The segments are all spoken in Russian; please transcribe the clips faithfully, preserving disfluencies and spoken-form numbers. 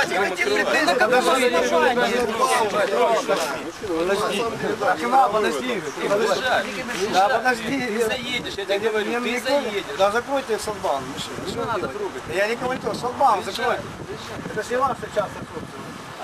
Давайте хотите претензии, когда вы подожди. Да, подожди. Ты заедешь, я тебе говорю, ты заедешь. Да, закройте шлагбаум. Не надо трогать. Я не комментирую, шлагбаум закройте. Это же ваша частная собственность.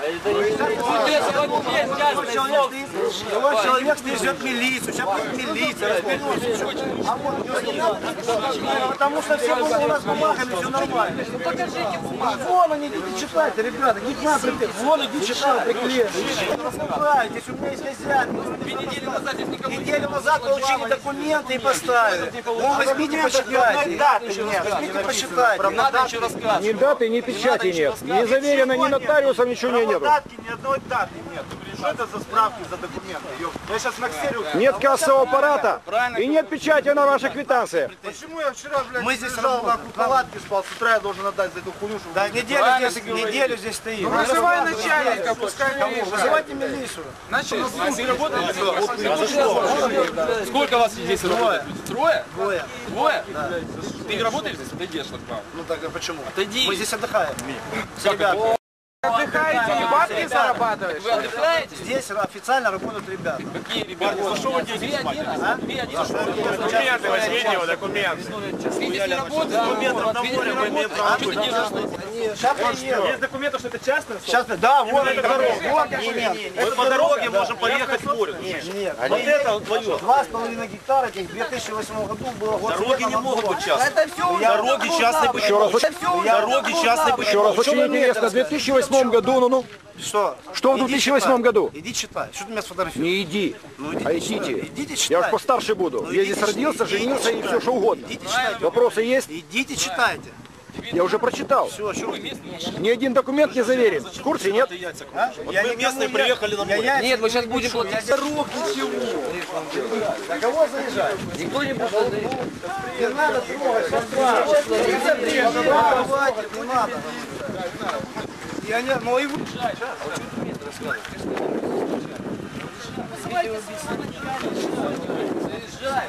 Вот человек ждет милицию, сейчас будет милиция, разберется. А вот, потому что все было у нас бумагами, все нормально. Ну покажите бумагу. Вон они, идите читайте, ребята, не надо, вон иди читайте, приклеите. Здесь у меня есть хозяин. Две недели назад здесь никого не было. Неделю назад получили документы и поставили. Ну возьмите, почитайте. Возьмите, почитайте. Надо еще рассказывать. Ни даты, ни печати нет. Не заверено ни нотариусом, ничего не нету. Датки, ни одной даты нет. Что это за справки, за документы? Я сейчас на ксерию... Нет кассового аппарата и нет печати на вашей квитанции. Почему я вчера, блядь, Мы здесь лежал работаем. на палатке спал, с утра я должен отдать за эту хуйню, чтобы... Да, неделю здесь, неделю здесь стоим. Ну, вызывай начальника, пускай решает. Вызывайте милицию. Вы работаете? Сколько вас здесь работает? Трое? Двое. Двое? Ты работаешь здесь? Отойди, шлагбаум. Ну так, а почему? Отойди. Мы здесь отдыхаем. Ребята. Отдыхаете, не бабки зарабатываешь? Вы отдыхаете? Здесь официально работают ребята. Какие ребята? За что вы деньги снимаете? Две один. Документы возьмите его, документы. Видите, не работает? Документов на море мы имеем право. Что ты держишь? Сейчас приеду. Есть документы, что это частная? Сейчас, да, вот это дорога. Вот документ. Мы по дороге можем поехать в море. Нет. Вот это твое. Два с половиной гектара этих в две тысячи восьмом году было год. Дороги не могут быть частные. Это все Дороги частные. Еще раз, Дороги частные. еще раз, очень интересно, в две тысячи восьмом году, ну ну, Что? что в две тысячи восьмом году? Иди читай. Что ты меня сфотографируешь? Не иди, а идите. Идите Я читайте. уж постарше буду. Я здесь родился, женился и все что угодно. Идите читайте. Вопросы есть? Идите читайте. Я уже прочитал. Все, что вы? Ни один документ не заверен. В курсе нет? А? Я Мы местные приехали на море. Нет, мы сейчас будем платить. Дорог ничего. На кого заезжать? Никто не будет заезжать. Не надо трогать, не надо. Я не, ну и вы. Заезжай.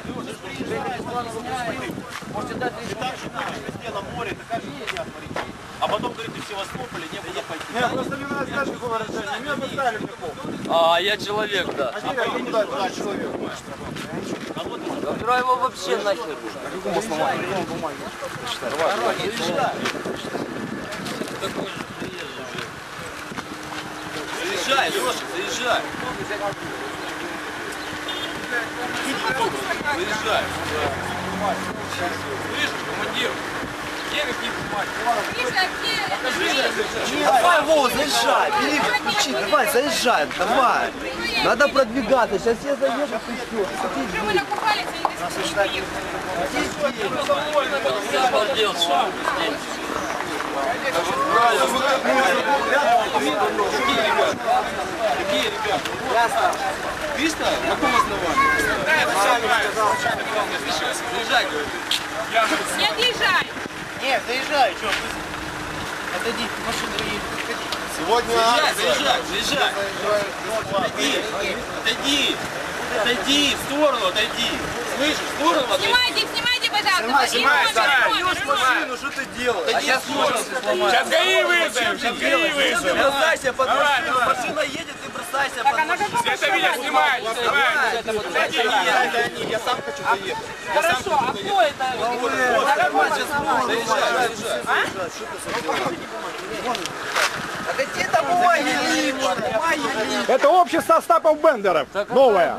Можете дать Везде на море, такая же хуйня творится. А потом, говорит, в Севастополе не было пойти. Нет, просто мне надо сказать, какого рождения. Меня поставили в какого. А, я человек, да. А теперь я не знаю, куда человек. Забирай его вообще нахер. Какому основанию? Заезжай, Леша, заезжай. Заезжай. Слышишь, командир? Где какие бумаги? Давай, Вова, заезжай, бери, включи, давай, заезжай, давай. Надо продвигаться, сейчас все заедут и все. Мы накупались, они Обалдел, что? Какие ребята? Видишь, на каком основании? Заезжай, говорю. Не отъезжай! Нет, заезжай, что? Отойди, машина едет. Сегодня... Заезжай, заезжай, заезжай. Отойди, отойди, отойди, в сторону отойди. Слышишь, в сторону отойди. Снимайте, снимайте, пожалуйста! Снимай, Снимай, машину, что ты делаешь? Да сейчас ножницы сломаю. Сейчас ГАИ вызовем, сейчас ГАИ вызовем. Бросайся под машину, машина едет, ты бросайся под машину. Это меня снимай, снимай. Я сам хочу заехать. Хорошо, а кто это? На каком основании? Заезжай, заезжай. А какие там бумаги липнут, бумаги липнут. Это общество Остапов Бендеров. Новое.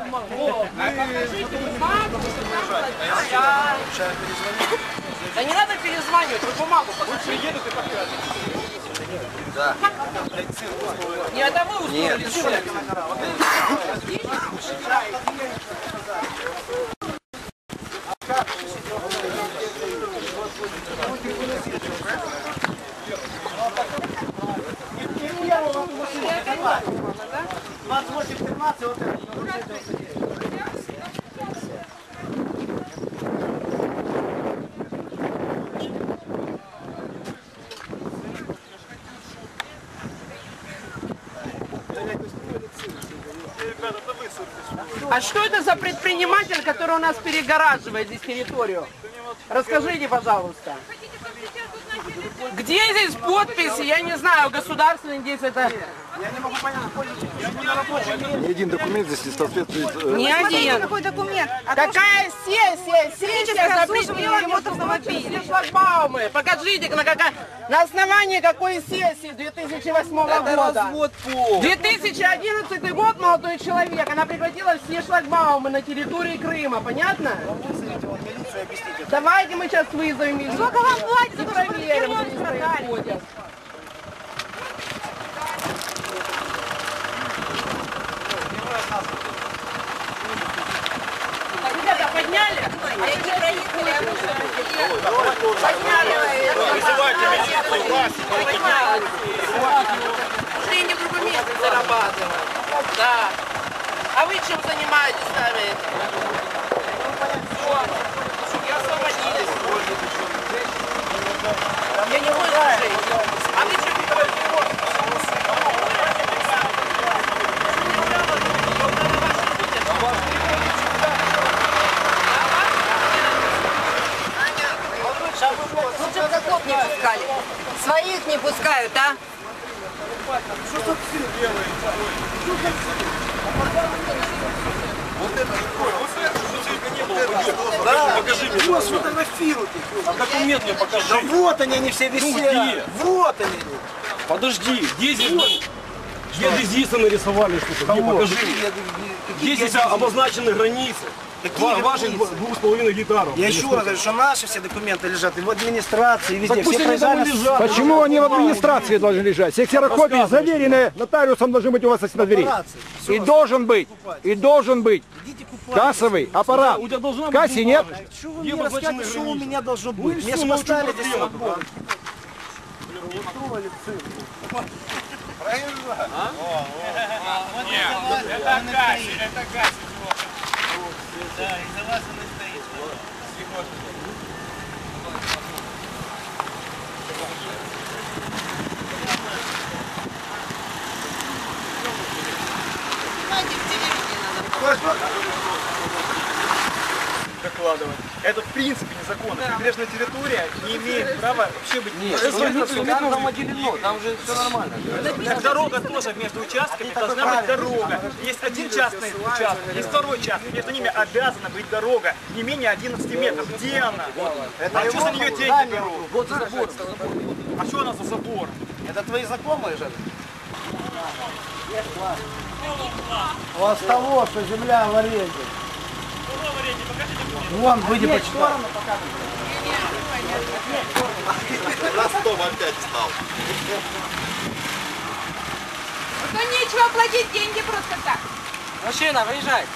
Да не надо перезванивать, вы бумагу приедут и Да. не это вы устроили, человек. двадцать восемь тринадцать, вот это. А что это за предприниматель, который у нас перегораживает здесь территорию? Расскажите, пожалуйста. Где здесь подписи? Я не знаю, государственный здесь это... Ни один документ здесь не соответствует... э, Не один. Какой документ? Какая сессия? Сессия Техническое запретила обслуживание ремонт все автомобилей. шлагбаумы. Покажите, на, какая, на основании какой сессии две тысячи восьмого Это года. развод по... две тысячи одиннадцатый год, молодой человек, она прекратила все шлагбаумы на территории Крыма, понятно? Давайте мы сейчас вызовем милицию. Сколько вам платят за то, что вы Проверим, ремонт что продали? происходит. Ребята, подняли? А эти проехали, а мы подняли. Вызывайте милицию, вас. Уже не в другом месте зарабатывать. Да. А вы чем занимаетесь сами? Все. Я освободились. Я не буду жить. А вы что делаете? Лучше бы закоп не пускали. Своих не пускают, а? Покажи мне. Кто сфотографирует их? Документ мне покажи. Да вот они, они все висят. где? Вот они. Подожди, где здесь... Где здесь нарисовали что-то? Где, покажи мне. Где здесь обозначены границы? Какие Ваших границы? двух с половиной гектаров. Я еще раз говорю, что наши все документы лежат и в администрации, и везде. Так пусть Все они там и проезжали. лежат. Почему они в администрации должны лежать? Все ксерокопии заверенные нотариусом должны быть у вас на двери. И должен быть, и должен быть кассовый аппарат. У тебя должна В быть кассе нет. бумажечка. Что вы Где мне обозначены рассказываете, что у границы? меня должно Ну и быть? Мне всё, же ну в чем поставили здесь проблема-то? свободу. Докладывать. Это в принципе незаконно. Прибрежная территория не имеет права вообще быть. Нет, там, там отделено, там же все нормально. Так дорога тоже между участками должна быть дорога. Есть один частный участок, есть второй участок. Между ними обязана быть дорога не менее одиннадцати метров. Где она? А что за нее деньги берут? Вот за забор. А что она за забор? Это твои знакомые же? У вас того, что земля в аренде. Вон, выйди почитай. Ростов опять стал. То нечего платить деньги просто так. Мужчина, выезжай.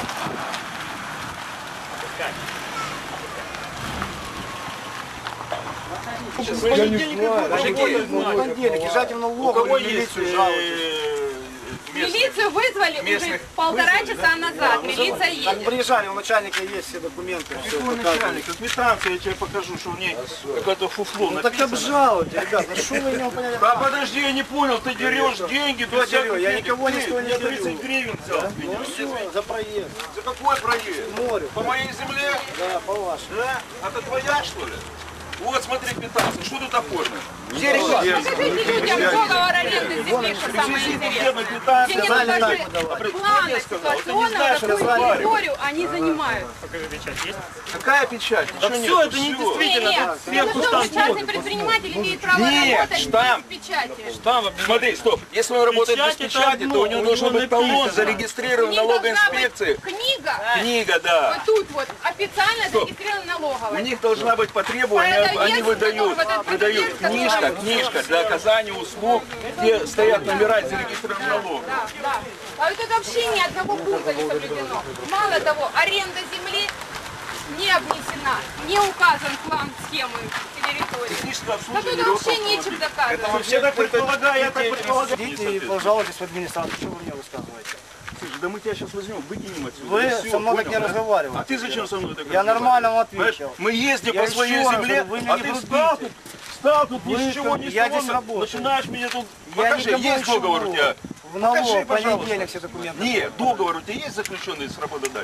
В понедельник, езжайте в налоговую, в милицию жалуйтесь. Милицию вызвали уже полтора часа назад. Милиция Так едет. приезжали, у начальника есть все документы. Все Какой начальник? Квитанцию я тебе покажу, что в ней какое-то фуфло Ну так написано. обжалуйте, ребят, ну что вы не поняли? Да подожди, я не понял, ты дерешь деньги, Кто дерет? Я никого ни с кого не Я деру. тридцать гривен взял. с меня. Ну все, за проезд. За какой проезд? Море. По моей земле? Да, по вашему. Да? Это твоя, что ли? Вот, смотри, квитанция, что тут оформлено? Покажите людям договор аренды земли, что самое интересное. Где не Сказали покажи так, плана ситуационного, какую территорию они занимают. Какая печать? Да все, это не Нет, действительно. нет, Сверху это что, штамп частный предприниматель имеет право Нет, работать штамп. без печати. Там Смотри, стоп. Если он работает без Печать это печати, одно, то у него у должен него быть талон, написано. У зарегистрирован них налоговой должна быть инспекции. книга, Книга, да. вот тут вот, официально зарегистрирована У налоговой. них должна быть по требованию, Продавец, они выдают, который вот этот выдают продавец, книжка, который- книжка для оказания услуг, где стоят номера зарегистрированных налогов. Да, да. А вот это вообще ни одного пункта не соблюдено. Мало того, аренда земли не обнесена, не указан план схемы территории. Техническое Да тут обслуживание. вообще нечем доказывать. Вообще так предполагаю, я так предполагаю. Идите и пожалуйтесь в администрацию, что вы мне рассказываете? Слушай, да мы тебя сейчас возьмем, выкинем отсюда. Вы и всё, со мной так понял, не да? разговариваете. А ты зачем со мной так Я нормально вам Понимаешь, ответил. мы ездим Я по своей еще раз земле, говорю, вы мне а не ты врубите. встал тут, встал тут ни Вы с чего, ни с я того, здесь работаю. начинаешь меня тут... Я Покажи, никому есть ничего. договор у тебя? В налог, Покажи, в понедельник пожалуйста. все документы. Нет, договор у тебя есть заключенный с работодателем?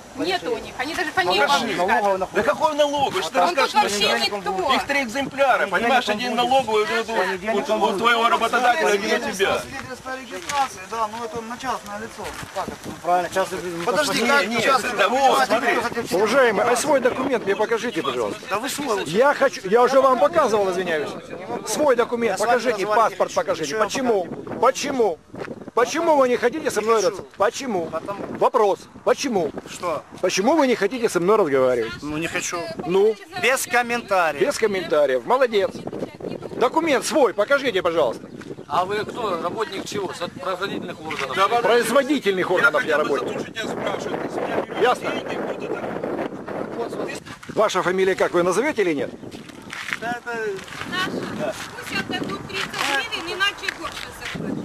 Нет у них, они даже фамилию вам не скажут. Да какой налог? Вы что Он тут расскажете? вообще никто. Их три экземпляра, понимаешь, один налоговый, у, у твоего работодателя, один у тебя. Свидетельство о регистрации, да, ну это на частное лицо. Как это? Ну, правильно, частное лицо. Подожди, как частное? Да вот, смотри. Уважаемый, а свой документ мне покажите, пожалуйста. Да вы свой. Я хочу, я уже вам показывал, извиняюсь. Свой документ покажите, паспорт покажите. Почему? Почему? Почему вы не хотите со мной разговаривать? Почему? Вопрос. Почему? Что? Почему вы не хотите со мной разговаривать? Ну не хочу. Ну, Без комментариев. без комментариев. Молодец. Документ свой покажите, пожалуйста. А вы кто? Работник чего? С правоохранительных органов? Производительных органов я работаю. Ясно? Ваша фамилия как, вы назовете или нет? Да, это... Наши. Пусть отдадут тридцать гривен, иначе горше заплатят.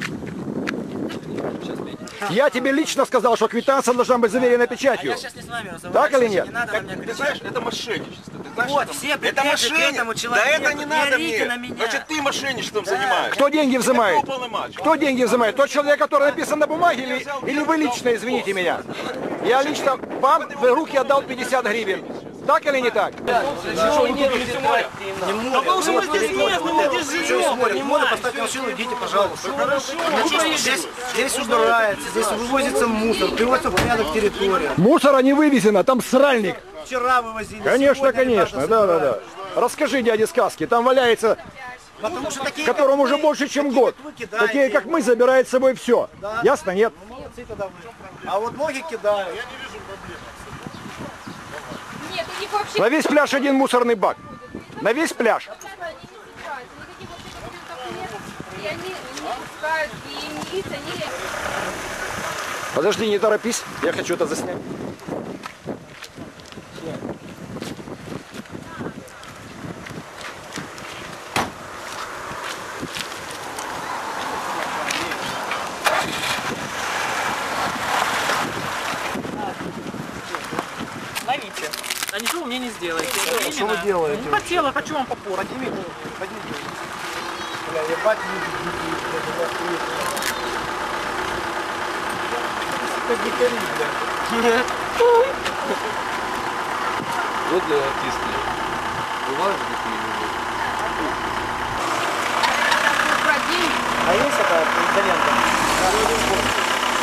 Я тебе лично сказал, что квитанция должна быть заверена печатью. Я сейчас не с вами разговариваю. Так или нет? Не надо на меня Ты кричать. знаешь, это мошенничество. Ты знаешь, Вот, это- все это претензии к мошенничество. этому Да человеку. это не Не надо орите мне. на меня. Значит, ты мошенничеством занимаешься. Кто деньги взимает? Это полный матч. Кто деньги взимает? Тот человек, который написан на бумаге, или, или вы лично, извините меня? Я лично вам в руки отдал пятьдесят гривен. Так или не так? Что, вы купили все море? Не Потому что мы здесь местные, мы здесь живем, Море, поставьте машину, идите, пожалуйста. Значит, здесь, здесь убирается, здесь вывозится мусор, приводится в порядок территория. Мусора не вывезено, там сральник. Вчера вывозили. Конечно, сегодня конечно, ребята да, да, да. собирают. Расскажи дяде сказки, там валяется, Потому что такие, которому как уже вы, больше, чем такие, год. как вы, кидаете. Такие, как мы, забирают с собой все. Ясно, нет? Ну, молодцы тогда вы. А вот ноги кидают. Нет, у них вообще... На весь пляж один мусорный бак. На весь пляж. Они не пускают, никаких вообще документов нет. И они не пускают, и милиция, не... Подожди, не торопись, я хочу это заснять. Ловите. А ничего вы мне не сделаете. Что вы делаете? Не хотела, хочу вам попортить. Подними голову, подними голову. Бля, ебать, не видите, как дикари, бля. Вот для артиста. Бывают же такие люди. Про деньги. А есть такая изолента?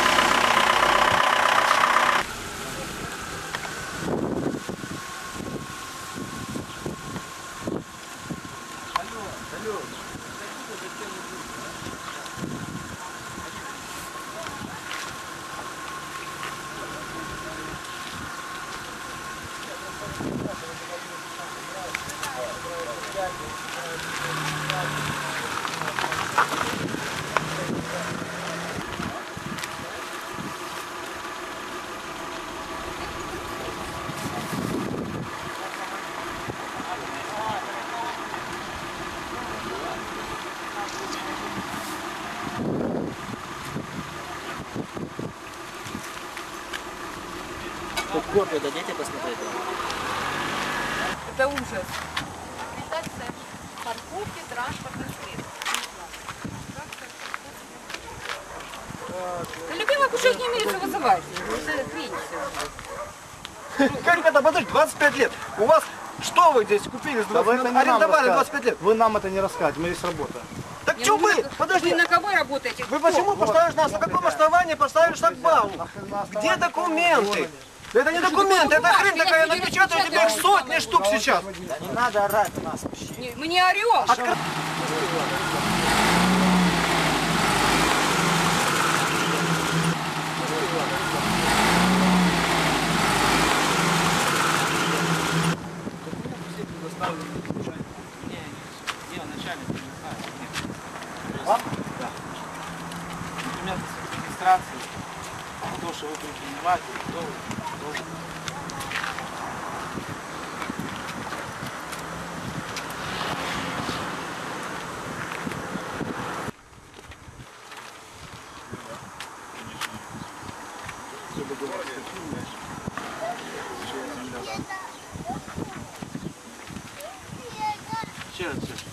Тут копию дадите посмотреть? Это ужас. Аккредитация парковки транспортных средств. Да любимый кусок не милицию вызывать. Это хрень всё. Как это, подожди, двадцать пять лет. У вас, что вы здесь купили? Да вы это не нам Арендовали рассказывайте. двадцать пять лет. Вы нам это не рассказываете, мы здесь работаем. Так Я что не вы? знаю, Подожди. Вы на кого работаете? Вы почему поставишь нас? На каком основании поставили шлагбаум? Где документы? Да это не документы, это хрень такая, я напечатаю тебе их сотни штук сейчас. Не надо орать на нас. Не- Мы не орем. Я начальник, не знаю. Вам? Да. Например, с регистрации, то, что вы предприниматель, кто вы, кто вы. Еще раз,